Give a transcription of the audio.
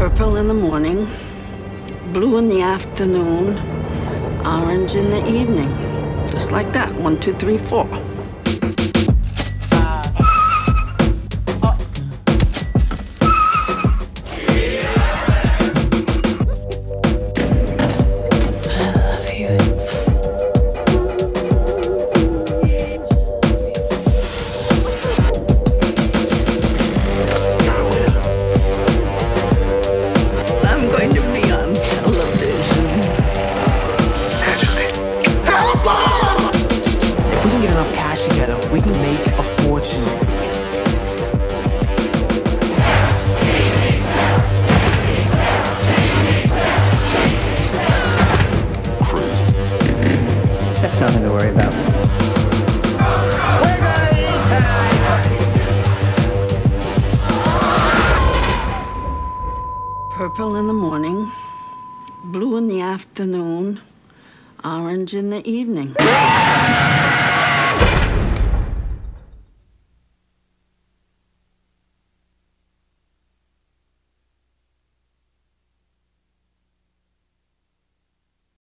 Purple in the morning, blue in the afternoon, orange in the evening. Just like that. 1, 2, 3, 4. I'm going to be on television. Naturally. If we can get enough cash together, we can make a fortune. That's nothing to worry about. We're gonna eat tonight! Purple in the morning, blue in the afternoon, orange in the evening.